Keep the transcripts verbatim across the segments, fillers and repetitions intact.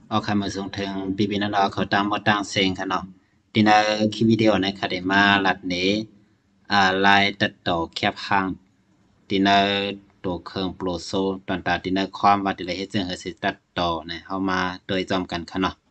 เอาคำมาส่งถึงปีปีนั้นเราเขาตามมาตั้งเสียงกันเนาะทีน่าคลิปวิดีโอในคาเดมาลัดนี้อ่าลายตัดต่อแคบหางทีน่าตัวเครื่องโปรโซตอนตาทีน่าความว่าทีละเฮ็ดจึงเฮาสิตัดต่อเนี่ยเฮามาโดยจอมกันค่ะเนาะ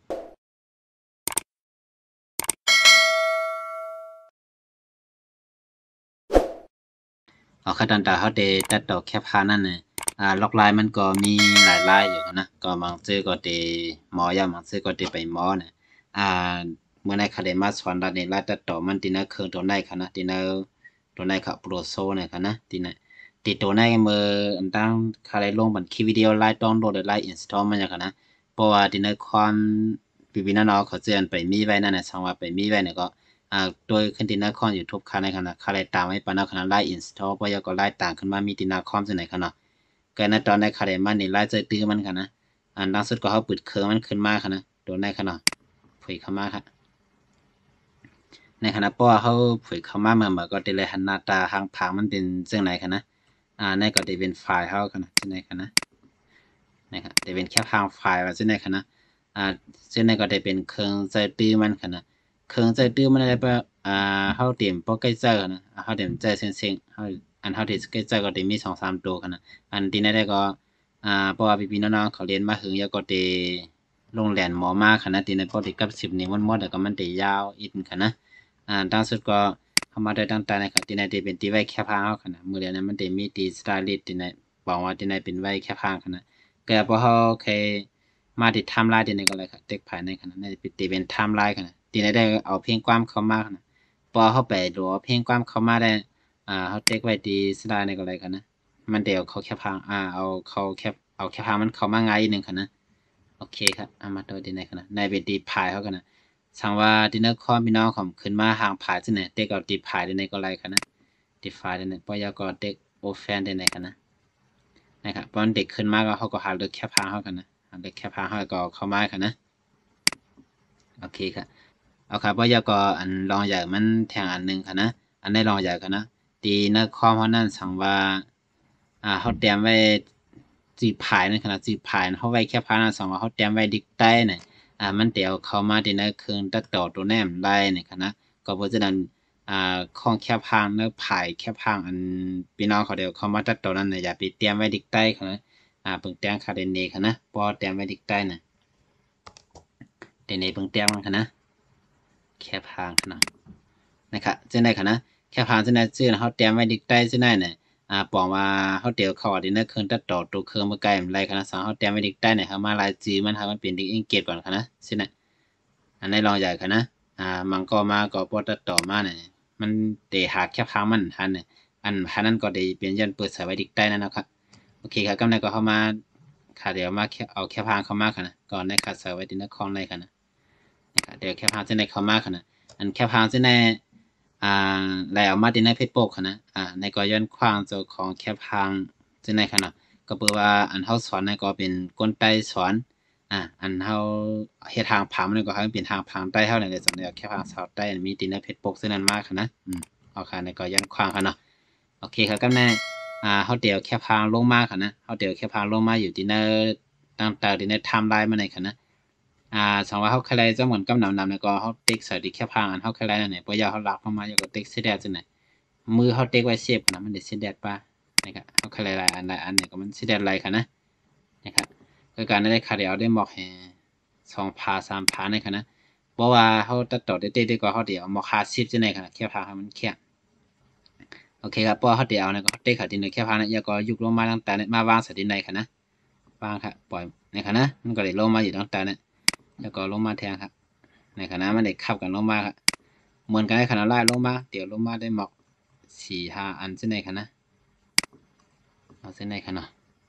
เอาคันตอนตาเฮาได้ตัดต่อแคบหางนั่นน่ะอ่าล็อกลายมันก็มีหลายลายอยู่นะก็บางซื่อก็ได้หมอยามบางซื่อก็ได้ไปหมอน่ะอ่า เมื่อในคาเดมาสอนดันในลายตัดต่อมันตีน่าเครื่องตัวไหนคะนะตีน่าตัวไหนครับโปรโซเนี่ยคะนะตีน่ะตีตัวไหนเมื่ออันตั้งคาไดลงบันคลิปวิดีโอไลน์ดาวน์โหลดไลน์อินสตอลมันอย่างคะนะเพราะว่าตีน่าคอนปีบินาเนาะเขาเตือนไปมีไว้นั่นน่ะสังว่าไปมีไว้เนี่ยก็อ่าโดยขึ้นตีน่าคอนยูทูบคาในคะนะคาไดตามไว้ปานเอาคะนะไลน์อินสตอลเพราะยาก็ไลน์ต่างขึ้นมามีตีน่าคอมที่ไหนคะเนาะก็ในตอนในคาไดมันนี่ไลน์ใจตื้อมันคะนะอันล่าสุดก็เขาปิดเครื่องมันขึ้นมาคะนะตัวไหนคะเนาะเผยเข้ามาค่ะ ในคณะป้อเขาเผยเข้ามาเมื่อเมื่อก็ได้เลยหันหน้าตาทางผางมันเป็นเรื่องไหนคะนะอ่าในก็ได้เป็นไฟล์เขาคะนะซึ่งในคะนะนะครับได้เป็นแค่ทางไฟล์ว่าซึ่งในคะนะอ่าซึ่งในก็ได้เป็นเครื่องใจตื้อมันคะนะเครื่องใจตื้อมันได้ปะอ่าเขาเตรียมโปรแกรมเจอร์นะเขาเตรียมใจเซ็งๆเขาอันเขาที่เจอร์ก็ได้มีสองสามตัวคะนะอันที่ในได้ก็อ่าเพราะว่าพี่ๆน้องๆเขาเรียนมาถึงแล้วก็ได้ลงแหลนหมอมาคะนะที่ในพอดีกับสิบนี้มันหมดแล้วก็มันได้ยาวอีกคะนะ อ่าล่าสุดก็เข้ามาได้ตั้งแต่นะครับที่ไหนที่เป็นที่ไว้แค่พางเอาขนาดมื้อเดียวนั้นมันได้มีที่สไตลิสต์ที่ไหนบอกว่าที่ไหนเป็นไว้แค่พางขนาดก็พอเขาเคยมาที่ไทม์ไลน์ที่ไหนก็เลยครับเต็กภายในขนาดนั้นเป็นที่เป็นไทม์ไลน์ขนาดที่ไหนได้เอาเพลงความเข้ามาขนาดพอเขาไปดูเพลงความเข้ามาได้อ่าเขาเต็กไว้ที่สไตล์ในก็เลยกันนะมันเดี๋ยวเขาแค่พางอ่าเอาเขาแค่เอาแค่พางมันเข้ามาง่ายนึงค่ะนะโอเคครับเอามาตัวที่ไหนขนาดในเป็นที่พายเขากันนะ สังว่าดินเนอร์คอมพี่น้องของขึ้นมาห่างผายที่ไหนเด็กเอาตีผายได้ในก็ไรกันนะตีผายได้ในปอยากรเด็กโอแฟนได้ในกันนะนะครับตอนเด็กขึ้นมาก็เขาก็หาเลือกแค่พาเขากันนะหาเลือกแค่พาเขาก็เข้ามากันนะโอเคครับเอาครับปอยากรอันลองใหญ่มันแทงอันหนึ่งค่ะนะอันได้ลองใหญ่กันนะตีเนอร์คอมเขานั่นสังว่าอ่าเขาเตรียมไว้จีผายในขณะจีผายเขาไว้แค่พานะสังว่าเขาเตรียมไว้ดิกใต้เนี่ย อ่ามันเดี๋ยวเข้ามาที่ในเครื่องตัดต่อตัวแนมได้นี่ค่ะนะก็เพราะฉะนั้นอ่าของแคบพางเนื้อผายแคบพางอันพี่น้องเขาเดี๋ยวเข้ามาตัดต่อนั้นน่ะอย่าไปเตรียมไว้ดิกใต้ค่ะนะอ่าเพิ่งเตรียมคาเดนเนค่ะนะพอเตรียมไว้ดิกใต้น่ะเดนเนเพิ่งเตรียมค่ะนะแคบพางค่ะนะนะครับจังได๋ค่ะนะแคบพางจังได๋ซื่อเฮาเตรียมไว้ดิกใต้จังได๋น่ะอ่าปองว่าเฮาเดี๋ยวเข้าที่ในเครื่องตัดต่อตัวเครื่องบ่ไกลมันไรค่ะนะสเฮาเตรียมไว้ดิกใต้เนี่ยเฮามาลายจื้อมันให้มันเป็นดิกอังกฤษก่อนค่ะนะซินะ อันนี้ลองใหญ่กันนะอ่ามันก็มาก็ปตัดต่อมาเนี่ยมันเตะหากแค่พังมันทันเนี่ยอันพันนั้นก็ได้เปลี่ยนยันเปิดสายไว้ดิกได้นั่นนะครับโอเคครับกำลังก็เข้ามาค่ะเดี๋ยวมาแค่เอาแค่พังเข้ามาค่ะนะก่อนในขาดสายไว้ดินคองในค่ะนะนะครับเดี๋ยวแค่พังเส้นในเข้ามาค่ะนะอันแค่พังเส้นในอ่าไหลออกมาดินในเพชรโปกค่ะนะอ่าในก็ย้อนขวางเจ้าของแค่พังเส้นในค่ะนะก็เปิดว่าอันเฮาสอนในก็เป็นกลไกสอน อ่าอันเฮาเฮ็ดทางผามันก็ให้มันเป็นทางผางใต้เฮานี่นแหละสำหรับแค่ผางชาวใต้มีตีนเพชรปกซึ่งนั้นมากค่ะนะอืมเอาค่ะในก็ยันขวางค่ะเนาะโอเคครับก็แน่อ่าเฮาเดี๋ยวแค่พางลงมาค่ะนะเฮาเดี๋ยวแค่พางลงมาอยู่ที่เนอตั้งแต่ที่ในไทม์ไลน์มาในค่ะนะอ่าสมมุติว่าเฮาใครจะเหมือนกับหนำๆแล้วก็เฮาติ๊กใส่ที่แค่พางอันเฮาใครนั่นน่ะบ่อยากเฮาลากลงมาอยู่ก็ติ๊กสิแดดจังได๋มือเฮาติ๊กไว้เซฟค่ะนะมันได้สิแดดป่ะนะครับเฮาใครหลายๆอันหลายอันเนี่ยก็มันสิแดดไหลค่ะนะนะครับคือการได้ค่ะเดี๋ยวได้บอกให้ สองผาสามผาในค่ะนะเพราะว่าเขาตัดต่อได้ได้กว่าเขาเดี๋ยวมาคาซิปจะในค่ะแค่พาให้มันแค่โอเคครับเพราะเขาเดี๋ยวนะก็เตะขาดินในแค่พานะยาก็ยุกลงมาตั้งแต่เนี่ยมาวางสดินในค่ะนะวางครับปล่อยในค่ะนะมันก็เลยลงมาอยู่ตั้งแต่เนี่ยแล้วก็ลงมาแทงครับในค่ะนะมันเด็กขับกันลงมาครับเหมือนกันในขณะไล่ลงมาเดี๋ยวลงมาได้หมอกสี่ห้าอันเส้นในค่ะนะเอาเส้นในค่ะเนาะ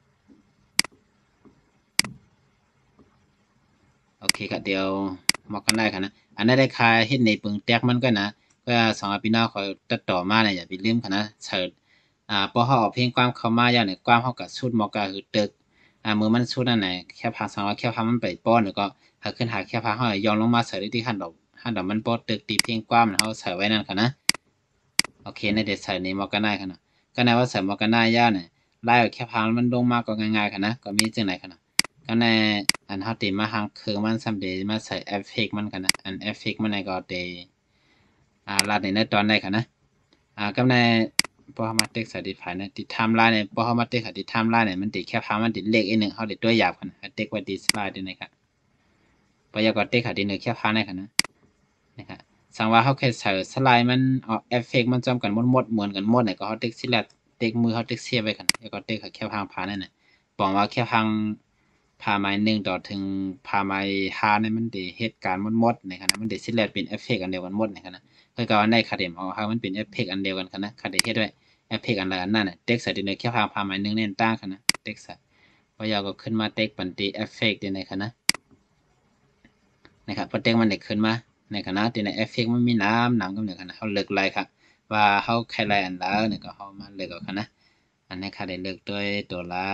โอเคครับเดี๋ยวหมอกกันได้ค่ะนะอันนั้นได้คายเฮ็ดในปึงแตกมันก็นะก็สองพี่น้องคอยตัดต่อมาเนี่ยอย่าไปลืมค่ะนะเสิร์ช อ่าพอเขาเอาเพลงความเข้ามาอย่างเนี่ยความเขากับชุดหมอกก็คือตึกอ่ามือมันชุดนั่นไหนแค่พาสังว่าแค่พามันไปป้อนแล้วก็หาขึ้นหาแค่พาเขาย้อนลงมาใส่ที่ขั้นดอกขั้นดอกมันป้อตึกตีเพลงความเขาใส่ไว้นั่นค่ะนะโอเคในเด็ดใส่ในมอกันได้ค่ะนะก็ในว่าใส่มอกันได้ย่าเนี่ยไล่แค่พามันลงมาก็ง่ายๆค่ะนะก็มีจังไหนค่ะนะก็ในอันเฮาติมาหางเครื่องมันซำเดมาใส่เอฟเฟกต์มันกันนะอันเอฟเฟกต์มันก็เตอ่าลัดในตอนได้ค่ะนะอ่ากำในพอเฮามาเทค certify นะที่ไทม์ไลน์เนี่ยพอเฮามาเทคที่ไทม์ไลน์เนี่ยมันติแค่พามันติเลขอีกนึงเฮาได้ตัวหยาบกันเทคไว้ที่สไลด์ด้วยนะครับพอยากก็เทคที่นึงแค่พาได้ค่ะนะนะครับสังว่าเฮาแค่ใส่สไลด์มันออกเอฟเฟกต์มันจำกันหมดๆเหมือนกันหมดเนี่ยก็เฮาเทคสิแลกเทคมือเฮาเทคเซฟไว้กันแล้วก็เทคแค่พาพานั่นน่ะบอกว่าแค่พังพาไม้หนึ่งต่อถึงพาไม้ห้าเนี่ยมันได้เหตุการณ์หมดๆนะครับนะมันได้สิแลกเป็นเอฟเฟกต์อันเดียวกันหมดนะครับนะคือก็ในคาเดมเอาเฮามันเป็นเอฟเฟกต์อันเดียวกันค่ะนะคาได้เฮ็ดไว้เอฟเฟกต์อันละอันนั้นน่ะเทคใส่ที่นึงแค่พาพาไม้หนึ่งเนี่ยต่างกันนะเทคใส่พอยาวก็ขึ้นมาเทคปันติเอฟเฟกต์ที่ไหนค่ะนะนะครับพอเทคมันได้ขึ้นมาในคณะที่ในเอฟเฟกต์มันมีน้ำน้ำก็เนี่ยค่ะนะเฮาเลือกไล่ค่ะว่าเฮาใครไล่อันแล้วเนี่ยก็เฮามาเลือกเอาค่ะนะอันนี้ค่ะได้เลือกด้วยตัวละ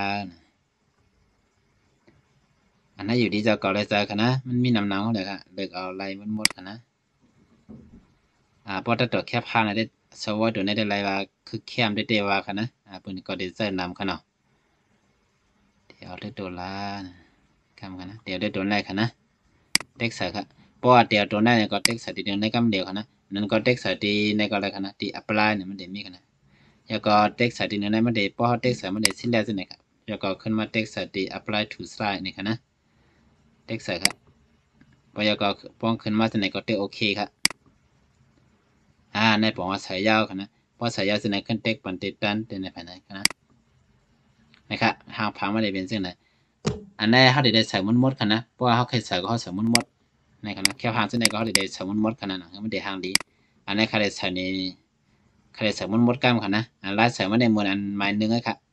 อันนั้นอยู่ที่เจ้าเก่าเลยเจอค่ะนะมันมีน้ำหนังเลยค่ะเลือกเอาไล่มันหมดค่ะนะอ่าพอถ้าตัวแคบพานะได้สวอตัวนี้ได้ไล่ว่าคือแคมได้เตว่าค่ะนะอ่าเพิ่นก็ได้เจอนำค่ะเนาะเดี๋ยวได้ตัวละคำค่ะนะเดี๋ยวได้ตัวแรกค่ะนะเท็กซ์ค่ะเพราะว่าเดี๋ยวตัวนั้นก็เท็กซ์ที่เดียวในกำเดียวค่ะนะนั่นก็เท็กซ์ที่ในก็อะไรค่ะนะที่ apply เนี่ยมันได้มีค่ะนะแล้วก็เท็กซ์ที่ในมันได้พอเท็กซ์มันได้สิ้นแล้วสินะครับแล้วก็ขึ้นมาเท็กซ์ที่ apply to slide นี่ค่ะนะเท็กซ์ค่ะพอแล้วก็ป้องขึ้นมาสิไหนก็เท็กโอเคค่ะอ่าในผมว่าสายยาวค่ะนะพอสายยาวสิไหนขึ้นเท็กปันติดตันเดในภายในค่ะนะนะครับหางพังไม่ได้เป็นสิ่งไหนอันนี้เขาได้ใส่มุนมดค่ะนะเพราะว่าเขาเคยใส่ก็เขาใส่มุนมดในขณะแค่หางสิ่งไหนก็เขาได้ใส่มุนมดค่ะนะนะมันได้หางดีอันนี้เขาได้ใส่ในเขาได้ใส่มุนมดกล้ามค่ะนะอันแรกใส่มาในมวลอันไม้หนึ่งเลยค่ะ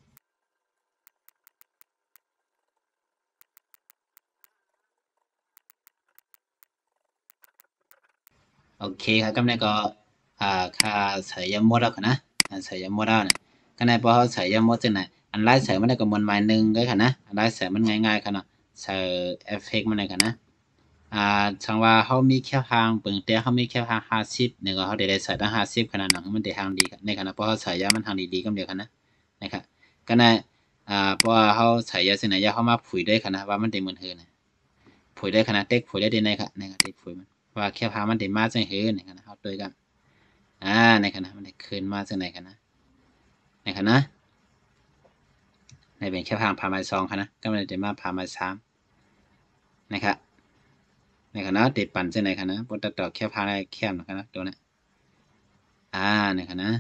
โอเคครับก็ในก็อ่าค่าใส่ยามดแล้วค่ะนะใส่ยามดแล้วนะก็ในพอเขาใส่ยามดสิ่งไหนอันแรกใส่มาในก็มวลไม้หนึ่งเลยค่ะนะอันแรกใส่มันง่ายๆค่ะเนาะใส่เอฟเฟกต์มาในค่ะนะ อ่าจังว่าเขามีแค่ทางเปิงแต่เขามีแค่ทางห้าสิบเนี่ยก็เขาได้ได้ใส่ตั้งห้าสิบขนาดนั้นมันได้ทางดีในขณะเพราะเขาใส่ยามันทางดีๆก็เดียวกันนะนะครับก็ในอ่าเพราะว่าเขาใส่ยาสิไหนยาเขามาผุยได้ขนาดว่ามันได้เหมือนเฮือนะผุยได้ขนาดเต็กผุยได้ดีในครับในขณะเต็กผุยมันว่าแค่พามันได้มาจังเฮือในขณะเขาด้วยกันอ่าในขณะมันได้คืนมาจังไหนกันนะในขณะในเป็นแค่ทางพามาสองคณะก็ไม่ได้มาพามาสามนะครับในคณะติดปั่นเส้นไหนคณะปตต่อแค่พาได้แค่นะคณะตัวนี้อ่าในคณะ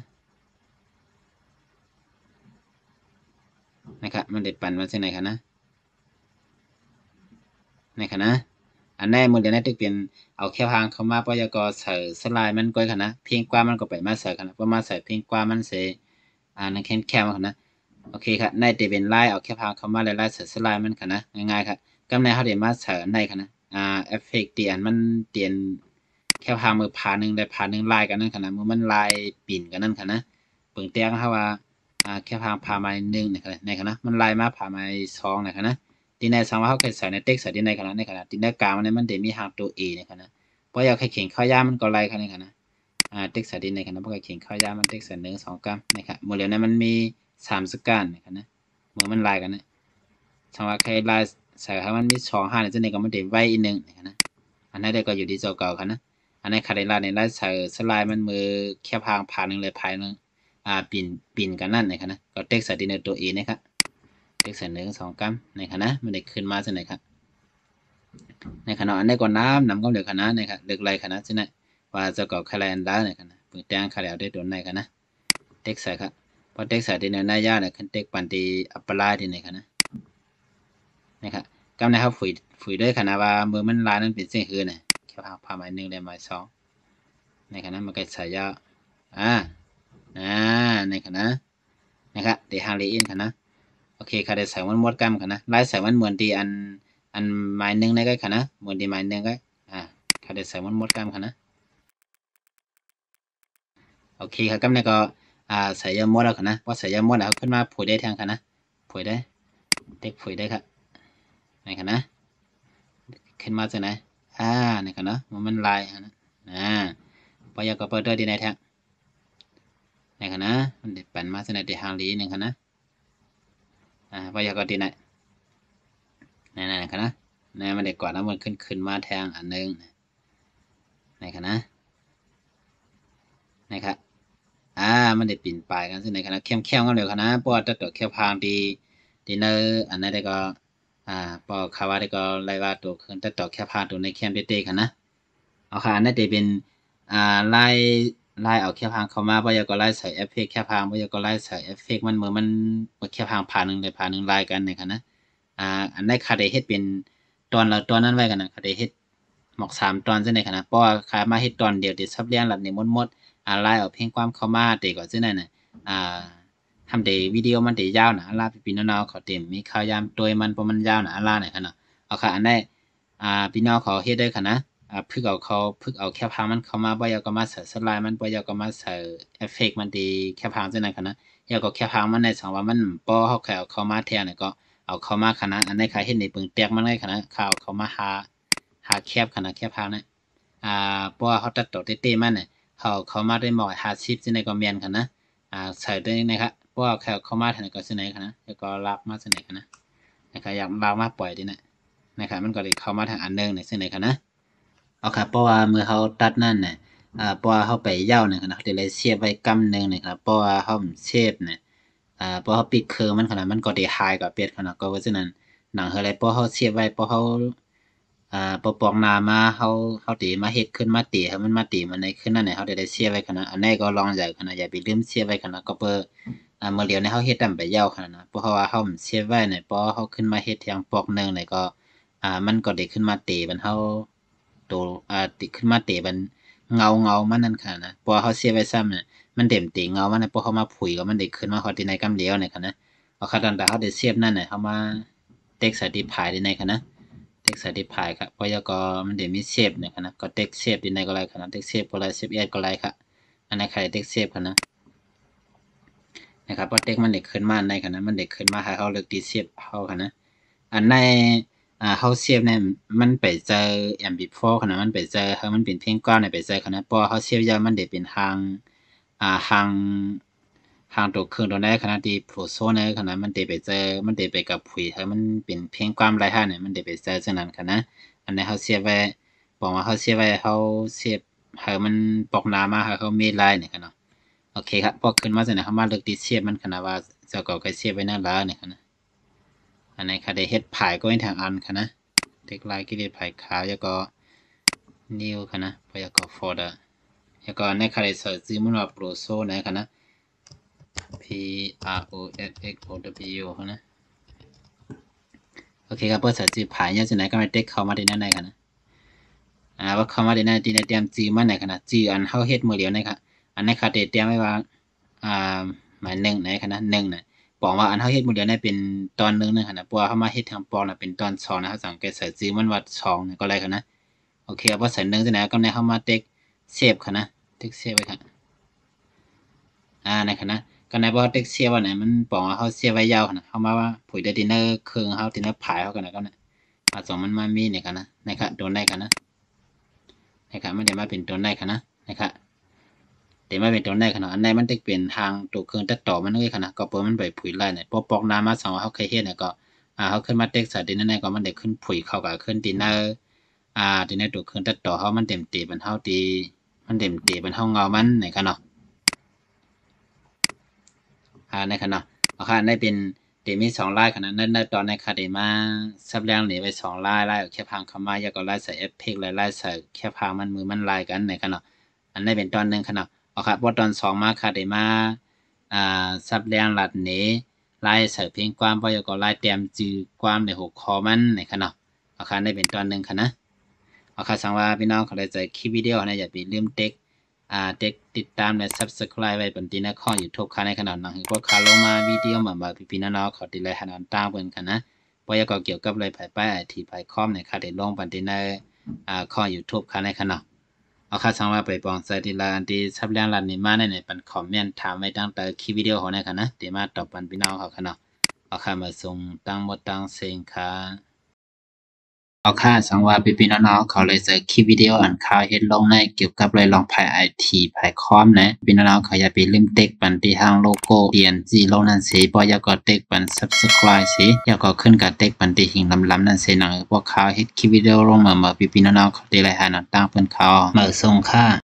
นะครับมันได้ปั่นมาเส้นไหนคณะในคณะอันแน่มือเดียวนี้ตึกเป็นเอาแค่พางเข้ามาปยกใส่สไลด์มันก้อยคณะเพียงกว่ามันก็ไปมาใส่คณะเพราะมาใส่เพียงกว่ามันเสอ่าในแค่แค่คณะโอเคครับในติเป็นไล่เอาแค่พางเข้ามาไล่ใส่สไลด์มันคณะง่ายๆครับก็ในเขาเดี๋ยวมาใส่ในคณะอ่าเอฟเฟกต์เตียนมันเตียนแค่พามือพาหนึ่งได้พาหนึ่งลายกันนั่นขนาดมือมันลายปิ่นกันนั่นค่ะนะเปิงเตียงเขาว่าอ่าแค่พาพาไม้หนึ่งในขณะในขณะมันลายมาพาไม้สองในขณะที่ในสังว่าเขาเคยใส่ในเต็กใส่ที่ในขณะในขณะที่ในกลางมันมันเดี๋ยวมีหางตัวเอในขณะเพราะอยากให้เข่งข้าวยามันก็ลายค่ะในขณะอ่าเต็กใส่ที่ในขณะเพราะเข่งข้าวยามันเต็กใส่หนึ่งสองกรัมนะครับโมเดลนั้นมันมีสามสกัดในขณะมือมันลายกันนะสังว่าใครลายใส่ให้มันมีสองห้าในจะในก็มันเดี๋ยวไว้อีกหนึ่งในขณะอันนั้นเด็กก็อยู่ที่เจ้าเก่าค่ะนะอันนี้คาเดล่าในไล่ใส่สไลด์มันมือแค่พางผ่านหนึ่งเลยภายนึงอ่าปิ่นปิ่นกันนั่นนะครับนะก็เต็กใส่ดินในตัวเอนะครับเต็กใส่หนึ่งสองกัมนะครับนะมันได้ขึ้นมาใช่ไหมครับในขณะอันนี้ก็น้ำน้ำก็เหลือคณะนะครับเลือกไรคณะใช่ไหมว่าจะก่อคาแลนด้าเนี่ยครับนะเปิดแจ้งคาแลนได้ตัวไหนครับนะเต็กใส่ครับพอเต็กใส่ดินในหน้ายาเนี่ยขึ้นเต็กปันตีอัปปลาที่ไหนครับนะนะครับกำนะครับฝืนฝืนด้วยคณะว่ามือมันลายนั้นเป็นเส้นคืนเนี่ยแค่พางผ่าไม้หนึ่งเลยไม้สองในขณะมันก็ใส่ยาอ่าอ่าในขณะนะครับเดี๋ยวหางลีอินค่ะนะโอเคค่ะเดี๋ยวใส่วันมดกัมค่ะนะไล่ใส่วันเหมือนดีอันอันไม้หนึ่งได้ก็ค่ะนะเหมือนดีไม้หนึ่งก็อ่าค่ะเดี๋ยวใส่วันมดกัมค่ะนะโอเคค่ะกัมเนี่ยก็อ่าใส่ยามดแล้วค่ะนะพอใส่ยามดแล้วขึ้นมาผุยได้ทางค่ะนะผุยได้เด็กผุยได้ค่ะในค่ะนะขึ้นมาจากไหนอ่าในค่ะนะมันมันลายค่ะนะอ่าพอยากก็เปิดด้วยดีในแท้ในค่ะนะมันเด็ดปั่นมาจากไหนเดี๋ยวหางลีหนึ่งค่ะนะอ่าพอยากก็ดีในนั่นๆค่ะนะนะมันได้ก่อนแล้วมันขึ้นขึ้นมาแทงอันนึงนะครับนะนะครับอ่ามันได้ปิ่นปลายกันซึ่งในคณะเข้มเข้มกันเลยคณะเพราะว่าตัดต่อแค่พางดีดีเนอร์อันนั้นได้ก็อ่าพอคาวาได้ก็ไล่ว่าตัวขึ้นตัดต่อแค่พางตัวในเข้มเต้ๆกันนะเอาค่ะอันนั้นจะเป็นอ่าไล่ไล่เอาแค่พางเข้ามาเพราะอยากก็ไล่ใส่เอฟเฟกต์แค่พางเพราะอยากก็ไล่ใส่เอฟเฟกต์มันเหมือนมันแค่พางผ่านหนึ่งเลยผ่านหนึ่งไล่กันในคณะอ่าอันนั้นคาได้เฮ็ดเป็นตอนละตอนนั้นไว้กันนะคาได้เฮ็ดหมอกสามตอนซึ่งในคณะเพราะว่าคามาเฮ็ดตอนเดียวติดซับเลี้ยงหลับในมดๆ อ่าไล่เอาเพลงความเข้ามาเตก่อนซึ่งนั่นน่ะอ่าทำเดวิดีโอมันเดยาวนะอาลาพี่พี่น้องๆเขาเต็มมีข่าวยามตัวมันเพราะมันยาวนะอาลาเนี่ยค่ะเนาะเอาค่ะอันได้อ่าพี่น้องเขาเฮ็ดได้ค่ะนะอ่าพึกเอาเขาพึกเอาแค่พางมันเข้ามาบ่อยากก็มาใส่สไลด์มันบ่อยากก็มาใส่เอฟเฟกต์มันดีแค่พางซึ่งนั่นค่ะนะอยากก็แค่พางมันในสังว่ามันบ่เฮาแค่เอาเข้ามาแทนเนี่ยก็เอาเข้ามาค่ะนะอันได้ค่ะเฮ็ดในปึงแตกมันได้ค่ะนะข่าวเข้ามาหาหาแคบค่ะนะแค่พางนะอ่าเพราะว่าเขาตัดต่อเต้ๆมันเนี่ย เขาเขามาด้วยหมอยหาชิปที่ในก็เมียนกันนะอ่าใส่ด้วยนะครับเพราะว่าเขาเขามาทางก็ที่ไหนกันนะแล้วก็ลากมาที่ไหนกันนะนะครับอยากลากมาปล่อยดีนะนะครับมันก็เลยเข้ามาทางอันเนึงในที่ไหนกันนะเอาครับเพราะว่าเมื่อเขาตัดนั่นเนี่ยอ่าเพราะว่าเขาไปเย้าเนี่ยนะเขาเลยเสียบไว้กำหนึ่งนะครับเพราะว่าเขาเชฟเนี่ยอ่าเพราะเขาปิดเครื่องมันขนาดมันก็ได้หายกับเป็ดขนาดก็เพราะฉะนั้นหนังอะไรเพราะเขาเสียบไว้เพราะเขา อ่าปอปองนามาเขาเขาตีมาเฮ็ดขึ้นมาตีให้มันมาตีมันในขึ้นนั่นเนี่ยเขาได้ได้เสียไว้ขนาดอันนี้ก็ลองใหญ่ขนาดอย่าไปลืมเสียไว้ขนาดก็เปิ้อ่าเมื่อเดียวในเขาเฮ็ดนำไปยาวขนาดนะเพราะว่าเขาเสียไว้เนี่ยพอเขาขึ้นมาเฮ็ดทางปอกหนึ่งเนี่ยก็อ่ามันก็ได้ขึ้นมาตีมันเขาตัวอ่าติขึ้นมาตีมันเงาเงามันนั่นค่ะนะพอเขาเสียไว้ซ้ำเนี่ยมันเต็มตีเงามันพอเขามาผุยก็มันได้ขึ้นมาเขาที่ในกำเดียวเนี่ยค่ะนะเอาคันตาเขาได้เสียบนั่นเนี่ยเขามาเต็กใส่ที่ผายที่ในค่ะนะ เท็กซัสที่พายครับเพราะยก็มันเดี๋ยวมีเซฟเนี่ยครับนะก็เท็กเซฟดีในก็ไรครับนะเท็กเซฟก็ไรเซฟเอสก็ไรครับอันนี้ใครเท็กเซฟครับนะนะครับเพราะเท็กมันเด็กขึ้นมาในครับนะมันเด็กขึ้นมาให้เขาเลือกดีเซฟเขาครับนะอันในอ่าเขาเซฟเนี่ยมันไปเจอ เอ็ม พี โฟร์ ครับนะมันไปเจอเขามันเป็นเพลงก้อนเนี่ยไปเจอครับนะเพราะเขาเซฟยาวมันเด็กเป็นทางอ่าทางทางตัวเครื่องตัวได้ขนาดที่โปรโซเนี่ยขนาดมันเดไปเจอมันเดไปกับผุยให้มันเป็นเพลงความไรฮะเนี่ยมันเดไปเจอฉะนั้นค่ะนะอันนี้เขาเสียไว้บอกว่าเขาเสียไว้เขาเสียบให้มันปอกน้ำมาให้เขามีลายเนี่ยค่ะเนาะโอเคครับพอขึ้นมาเสร็จนะเขามาเลือกที่เสียบมันขนาดว่าเจ้าเก่าเคยเสียบไว้หน้าร้านเนี่ยค่ะนะอันนี้ค่ะได้เฮ็ดผายก็ให้ทางอันค่ะนะเทคไลน์กิเลสผายขาวแล้วก็นิวค่ะนะพยากรณ์ฟอร์ดแล้วก็ในค่ะได้เสิร์ชซื้อมันว่าโปรโซนะค่ะนะ P R O S X O W นะโอเคครับเพื่อสัจจีผายเนี่ยสิไหนก็ไม่เด็กเข้ามาที่นั่นได้กันนะอ่าว่าเข้ามาที่นั่นที่ในเตรียมจีมันไหนกันนะจีอันเข้าเฮ็ดมือเดียวนะครับอันในคาเตเตรียมไว้ว่าอ่าหมายหนึ่งไหนกันนะหนึ่งนะบอกว่าอันเข้าเฮ็ดมือเดียวนี่เป็นตอนหนึ่งนะครับนะเพราะว่าเข้ามาเฮ็ดทางปองนะเป็นตอนสองนะครับสังเกตใส่จีมันวัดสองนะก็ไรกันนะโอเคครับว่าใส่หนึ่งที่ไหนก็ในเข้ามาเต็กเซฟค่ะนะเต็กเซฟไว้ครับอ่าในคณะก็ในบ่เต็กเสียว่าไหนมันบอกว่าเขาเสียไว้ยาวนะเขามาว่าผุยได้ดินเนอร์เครื่องเขาดินเนอร์ผายเขากันนะก็นะมาสองมันมามีเนี่ยกันนะนะครับโดนได้กันนะนะครับไม่ได้มาเป็นโดนได้กันนะนะครับแต่มาเป็นโดนได้ขนาดอันใดมันจะเปลี่ยนทางตัวเครื่องตัดต่อมันเลยขนาดก็เปิดมันไปผุยไล่เนี่ยพอปอกน้ำมาสองเขาเคยเฮ็ดเนี่ยก็อ่าเขาขึ้นมาเต็กใส่ดินเนอร์ก็มันได้ขึ้นผุยเข้ากับขึ้นดินเนอร์อ่าดินเนอร์ตัวเครื่องตัดต่อเขามันเต็มตีมันเท่าตีมันเต็มตีมันเท่าเงามันไหนกันเนาะ อ่าในขณะเอาค่ะได้เป็นเดมีสองลายขนาดนั้นในตอนในคาเดมาซับแรงหนีไปสองลายลายแค่พังเข้ามายาก็ลายใส่เอฟเฟกต์ลายลายใส่แค่พังมันมือมันลายกันในขณะอันนี้เป็นตอนหนึ่งขณะเอาค่ะพอตอนสองมาคาเดมาอ่าซับแรงหลัดหนีลายใส่เพียงความพอยาก็ลายเตรียมจือความในหัวคอมันในขณะเอาค่ะได้เป็นตอนหนึ่งค่ะนะเอาค่ะสังว่าพี่น้องเขาได้ใจคลิปวิดีโอนะอย่าไปลืมเต็ก อ่าเด็กติดตามและ Subscribe ไว้บนที่หน้าข้อ YouTube ค่ะในขณะนั้นพวกเขาลงมาวิดีโอมาบ่พี่ๆน้องๆเขาติดเลยขนาดต่างเพิ่นกันนะบ่อยากก็เกี่ยวกับเลยภายใต้ไอทีภายคอมในค่ะได้ลงบนที่ในอ่าข้อ YouTube ค่ะในขณะเอาค่ะสังว่าไปปองใส่ที่ละอันที่ซับเรื่องรันนี้มาในในปันคอมเมนต์ถามไว้ตั้งแต่คลิปวิดีโอของในค่ะนะที่มาตอบปันพี่น้องเขาค่ะเนาะเอาค่ะมาส่งตั้งหมดตั้งเสียงค่ะเอาค่าสังว่าพี่พี่น้องๆเขาเลยเจอคลิปวิดีโออันข่าวเฮ็ดลงในเกี่ยวกับเลยลองภายไอทีภายคอมนะพี่น้องๆเขาอย่าไปลืมเต็กปันที่ทางโลโก้เปลี่ยนจีลงนั่นสิบ่อย่าก็เต็กปัน Subscribe สิอย่าก็ขึ้นกับเต็กปันที่หิงลำๆนั่นสิหนังพวกเขาเฮ็ดคลิปวิดีโอลงมาเมื่อพี่พี่น้องๆเขาได้รายหาต่างๆเพิ่นเขาเมื่อส่งค่า